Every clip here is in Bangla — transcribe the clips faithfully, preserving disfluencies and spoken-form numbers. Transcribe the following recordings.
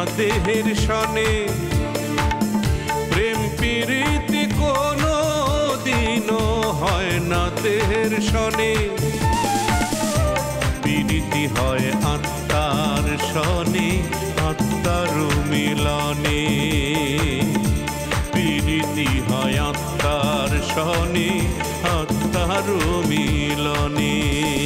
দেহের সনে। প্রেম প্রীতি কোনো দিনও হয় না দেহের সনে। প্রীতি হয় আত্মার সনে, আত্মার মিলনে। প্রীতি হয় আত্মার সনে, আত্মার মিলনে।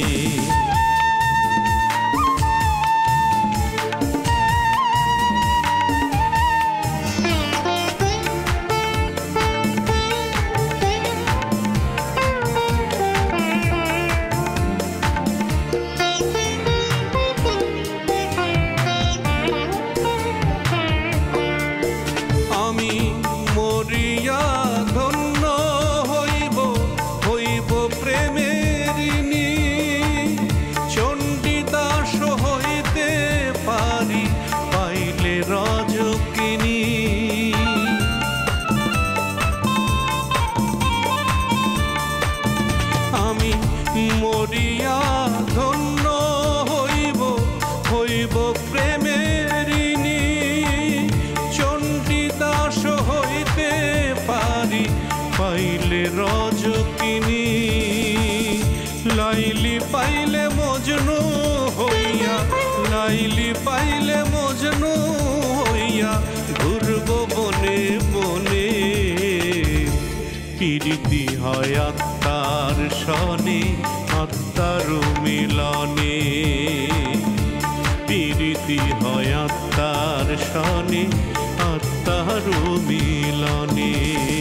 মরিয়া ধন্য হইব, হইব প্রেমেরিনী। চণ্ডীদাস হইতে পারি পাইলে রজকিনী। লাইলি পাইলে মজনু হইয়া, লাইলি পাইলে মজনু হইয়া ঘুরব বনে বনে। প্রীতি হয় আত্মার সনে, আত্মার মিলনে। প্রীতি হয় আত্মার সনে, আত্মার মিলনে।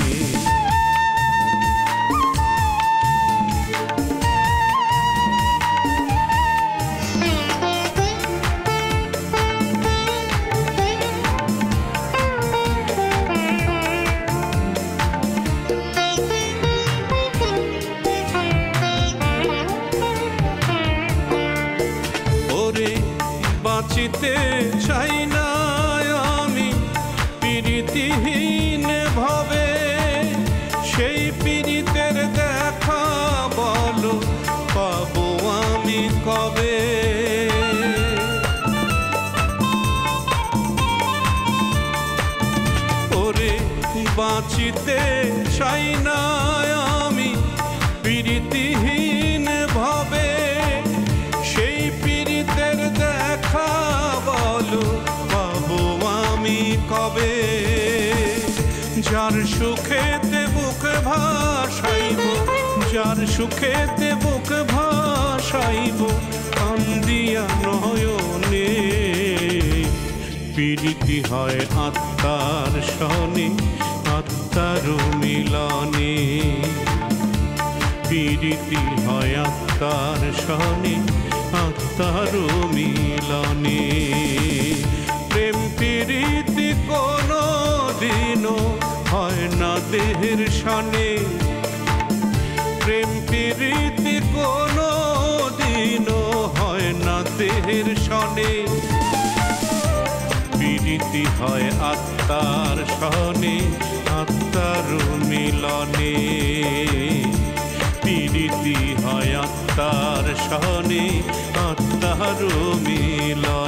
বাঁচিতে চাই না আমি প্রীতিহীন ভাবে। সেই প্রীতের দেখা বলো পাবো আমি কবে। ওরে বাঁচিতে চাই না আমি প্রীতিহীন ভাবে। সেই প্রীতের দেখা বলো পাবো আমি কবে। যার সুখেতে বুক ভাসাইব, যার সুখেতে বুক ভাসাইব কান্দিয়া নয়নে। প্রীতি হয় আত্মার সনে, আত্মার মিলনে। প্রীতি হয় আত্মার সনে, আত্মার মিলনে। প্রেম প্রীতি কোনো দিনও হয় না দেহের সনে। প্রেম প্রীতি কোনো দিনও হয় না দেহের সনে। প্রীতি হয় আত্মার সনে, আত্মার মিলনে। প্রীতি হয় আত্মার সনে, আত্মার মিলনে।